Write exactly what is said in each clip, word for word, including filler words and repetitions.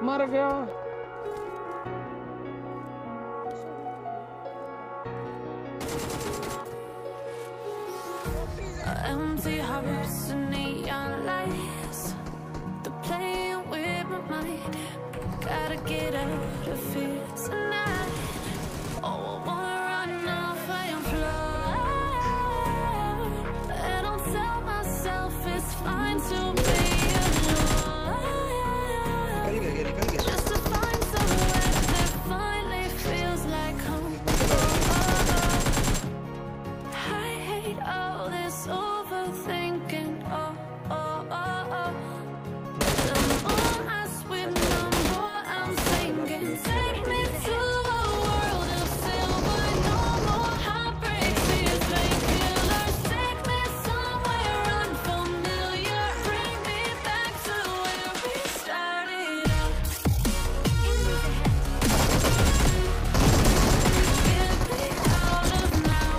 मर गया। Empty hearts and neon lights, they're playing with my mind. Gotta get out of here tonight. Oh, I wanna run off and fly, and I'll tell myself it's fine to be alone, just to find somewhere that finally feels like home. I hate all this overthinking. Oh, oh, oh, oh. The more I swim, the more I'm sinking. Take me to a world of silver, no more heartbreaks, these painkillers. Take me somewhere unfamiliar, bring me back to where we started out. Get me out of now,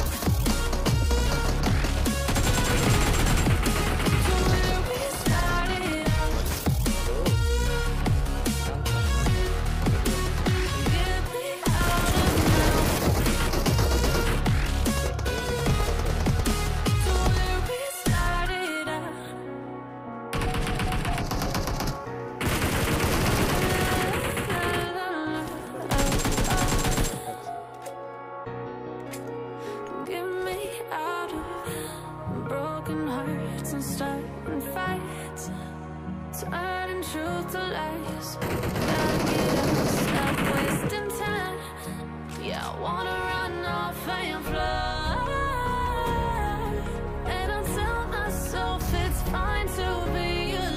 to where we started out. Get me out of now, to where we started out. Get me out of broken hearts and starting fights, turning truth to lies. Gotta get up, stop wasting time. Yeah, I wanna run off and fly, and I'll tell myself it's fine to be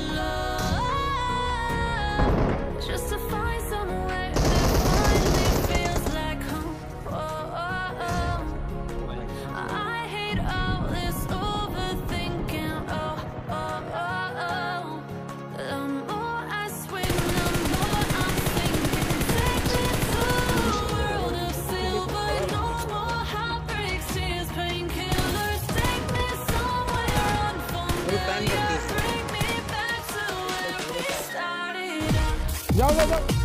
alone, just to find somewhere that finally feels like home. Oh, oh, oh. I hate all this overthinking. Oh, oh, oh, oh. The more I swim, the more I'm sinking. Take me to a world of silver, no more heartbreaks, tears, painkillers. Take me somewhere unfamiliar, bring me back to where we started out. जाओ जाओ जाओ।